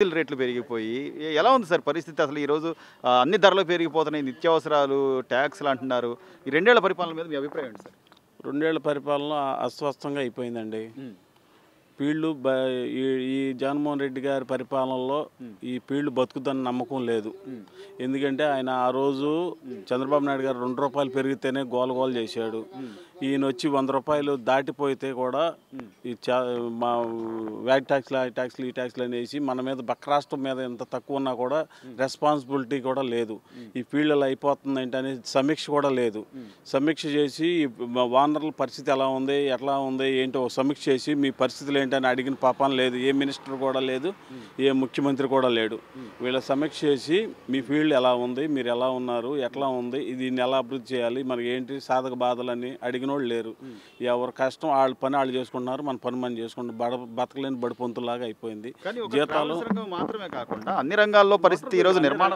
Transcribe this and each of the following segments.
రేట్లు పెరిగిపోయి ఎలా ఉంది సార్ పరిస్థితి? అసలు ఈరోజు అన్ని ధరలు పెరిగిపోతున్నాయి, నిత్యావసరాలు, ట్యాక్స్లు అంటున్నారు. ఈ 2 ఏళ్ల పరిపాలన మీద మీ అభిప్రాయం ఏంటి సార్? 2 ఏళ్ల పరిపాలన అస్వస్థంగా అయిపోయిందండి. పీళ్ళు ఈ జగన్మోహన్ రెడ్డి గారి పరిపాలనలో ఈ పీళ్ళు బతుకుదని నమ్మకం లేదు. ఎందుకంటే ఆయన ఆ రోజు చంద్రబాబు నాయుడు గారు 2 రూపాయలు పెరిగితేనే గోలగోలు చేశాడు. ఈయన వచ్చి 100 రూపాయలు దాటిపోతే కూడా ఈ మా వ్యాట్ ట్యాక్స్లు ఈ ట్యాక్స్లు అనేసి మన మీద పక్క రాష్ట్రం మీద ఎంత తక్కువ ఉన్నా కూడా రెస్పాన్సిబిలిటీ కూడా లేదు. ఈ ఫీల్డ్లో అయిపోతుంది ఏంటనే సమీక్ష కూడా లేదు. సమీక్ష చేసి వానరుల పరిస్థితి ఎలా ఉంది, ఎట్లా ఉంది ఏంటో సమీక్ష చేసి మీ పరిస్థితులు ఏంటని అడిగిన పాపం లేదు. ఏ మినిస్టర్ కూడా లేదు, ఏ ముఖ్యమంత్రి కూడా లేడు. వీళ్ళ సమీక్ష చేసి మీ ఫీల్డ్ ఎలా ఉంది, మీరు ఎలా ఉన్నారు, ఎట్లా ఉంది, దీన్ని ఎలా అభివృద్ధి చేయాలి, మనకి ఏంటి సాధక బాధలని అడిగిన వాళ్ళు లేరు. ఎవరు కష్టం వాళ్ళ పని వాళ్ళు చేసుకుంటున్నారు, మన పని మనం చేసుకుంటాం. బతకలేని బడిపొంతులాగా అయిపోయింది. జీతాలు మాత్రమే కాకుండా అన్ని రంగాల్లో పరిస్థితి ఈరోజు నిర్మాణం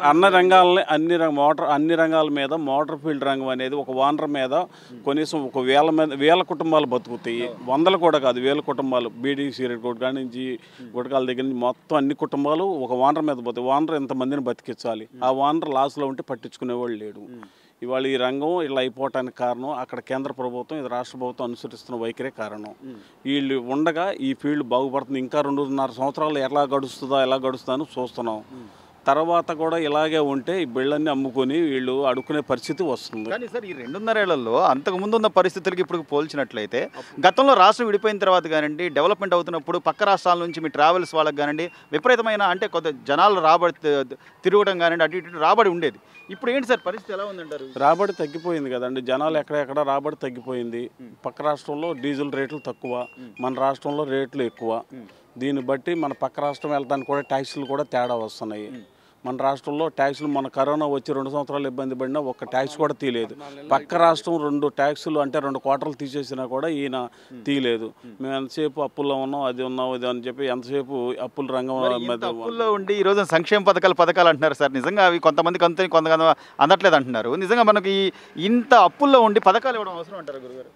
అన్ని రంగాల మీద మోటార్ ఫీల్డ్ రంగం అనేది ఒక వానర్ మీద కనీసం ఒక వేల కుటుంబాలు బతుకుతాయి. వందలు కూడా కాదు, వేల కుటుంబాలు. బీడీ సిగరెట్ కొట్టుకాడి నుంచి గుటకాల దగ్గర నుంచి మొత్తం అన్ని కుటుంబాలు ఒక వానర్ మీద పోతాయి. వానర్ ఎంతమందిని బతికించాలి? ఆ వానర్ లాస్లో ఉంటే పట్టించుకునేవాళ్ళు లేడు. ఇవాళ ఈ రంగం ఇలా అయిపోవటానికి కారణం అక్కడ కేంద్ర ప్రభుత్వం, ఇది రాష్ట్ర ప్రభుత్వం అనుసరిస్తున్న వైఖరే కారణం. వీళ్ళు ఉండగా ఈ ఫీల్డ్ బాగుపడుతుంది. ఇంకా 2.5 సంవత్సరాలు ఎలా గడుస్తుందని చూస్తున్నాం. తర్వాత కూడా ఇలాగే ఉంటే ఈ బిళ్ళన్నీ అమ్ముకొని వీళ్ళు అడుక్కునే పరిస్థితి వస్తుంది. కానీ సార్ ఈ 2.5 ఏళ్లలో అంతకుముందు ఉన్న పరిస్థితులకి ఇప్పుడు పోల్చినట్లయితే గతంలో రాష్ట్రం విడిపోయిన తర్వాత కానివ్వండి, డెవలప్మెంట్ అవుతున్నప్పుడు పక్క రాష్ట్రాల నుంచి మీ ట్రావెల్స్ వాళ్ళకి కానివ్వండి విపరీతమైన అంటే కొంత జనాలు తిరగడం కానివ్వండి అటు ఇటు రాబడి ఉండేది. ఇప్పుడు ఏంటి సార్ పరిస్థితి ఎలా ఉందంటారు? రాబడి తగ్గిపోయింది కదండి. జనాలు ఎక్కడెక్కడ రాబడి తగ్గిపోయింది. పక్క రాష్ట్రంలో డీజిల్ రేట్లు తక్కువ, మన రాష్ట్రంలో రేట్లు ఎక్కువ. దీన్ని బట్టి మన పక్క రాష్ట్రం వెళ్ళడానికి కూడా ట్యాక్సులు కూడా తేడా వస్తున్నాయి. మన రాష్ట్రంలో ట్యాక్సులు మన కరోనా వచ్చి 2 సంవత్సరాలు ఇబ్బంది పడినా ఒక్క ట్యాక్స్ కూడా తీయలేదు. పక్క రాష్ట్రం 2 ట్యాక్సులు అంటే 2 క్వార్టర్లు తీసేసినా కూడా ఈయన తీయలేదు. మేము ఎంతసేపు అప్పుల్లో ఉన్నాం, అది ఉన్నాం, ఇది అని చెప్పి ఎంతసేపు అప్పుల రంగం అప్పుల్లో ఉండి ఈరోజు సంక్షేమ పథకాలు అంటున్నారు సార్. నిజంగా అవి కొంతమంది అందట్లేదు అంటున్నారు. నిజంగా మనకి ఇంత అప్పుల్లో ఉండి పథకాలు ఇవ్వడం అవసరం అంటారు గురుగారు?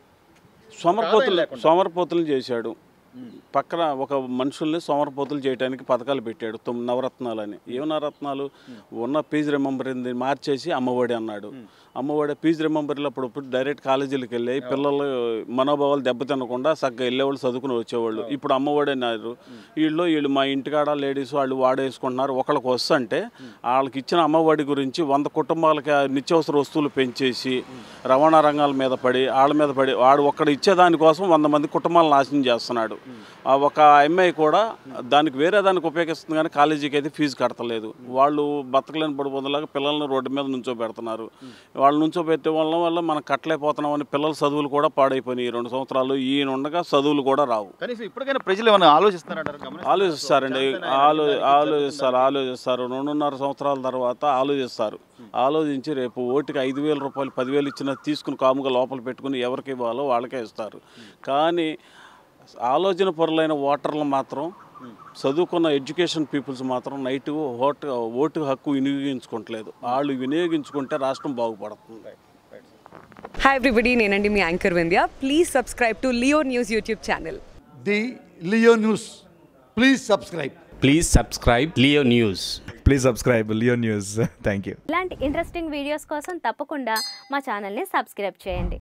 సోమరపోతులు చేశాడు. పక్కన ఒక మనుషుల్ని సోమరపోతులు చేయడానికి పథకాలు పెట్టాడు. 9 నవరత్నాలని. ఏం నవరత్నాలు? ఉన్న ఫీజు రిమెంబరింది మార్చేసి అమ్మఒడి అన్నాడు. అమ్మఒడి ఫీజు రిమెంబర్లు అప్పుడు డైరెక్ట్ కాలేజీలకు వెళ్ళి పిల్లలు మనోభావాలు దెబ్బతినకుండా చక్కగా వెళ్ళేవాళ్ళు, చదువుకుని వచ్చేవాళ్ళు. ఇప్పుడు అమ్మఒడి అన్నారు. వీళ్ళు మా ఇంటికాడ లేడీస్ వాళ్ళు వాడేసుకుంటున్నారు. ఒకళ్ళకి వస్తుంటే వాళ్ళకి ఇచ్చిన అమ్మఒడి గురించి 100 కుటుంబాలకి నిత్యావసర వస్తువులు పెంచేసి రవాణా రంగాల మీద పడి వాడు ఒక్కడ ఇచ్చేదానికోసం 100 మంది కుటుంబాలను నాశనం చేస్తున్నాడు. ఒక అమ్మాయి కూడా దానికి వేరే దానికి ఉపయోగిస్తుంది కానీ కాలేజీకి అయితే ఫీజు కడతలేదు. వాళ్ళు బతకలేని పడిపోయేలాగా పిల్లల్ని రోడ్డు మీద నుంచోబెడుతున్నారు. వాళ్ళు నుంచోబెట్టే వల్ల మనం కట్టలేకపోతున్నామని పిల్లల చదువులు కూడా పాడైపోయినాయి. 2 సంవత్సరాలు ఈయన ఉండగా చదువులు కూడా రావు. ఇప్పటికైనా ప్రజలు ఏమైనా ఆలోచిస్తారండి. ఆలోచిస్తారు 2.5 సంవత్సరాల తర్వాత ఆలోచించి రేపు ఓటుకి 5,000 రూపాయలు 10,000 ఇచ్చినా తీసుకుని కాముగా లోపల పెట్టుకుని ఎవరికి ఇవ్వాలో వాళ్ళకే ఇస్తారు. కానీ ఆలోచన పరులైన ఓటర్లు మాత్రం, చదువుకున్న ఎడ్యుకేషన్ పీపుల్స్ మాత్రం నైట్ ఓటు హక్కు వినియోగించుకోవట్లేదు. వాళ్ళు వినియోగించుకుంటే రాష్ట్రం బాగుపడుతుంది. హాయ్ ఎవ్రీబడి, నేనండి మీ anchor Vindhya. Please subscribe to Leo news YouTube channel. TheLeoNews. Please subscribe. Please subscribe TheLeoNews. Please subscribe TheLeoNews. Thank you. ఇలాంటి ఇంట్రెస్టింగ్ వీడియోస్ కోసం తప్పకుండా మా ఛానల్ని సబ్స్క్రైబ్ చేయండి.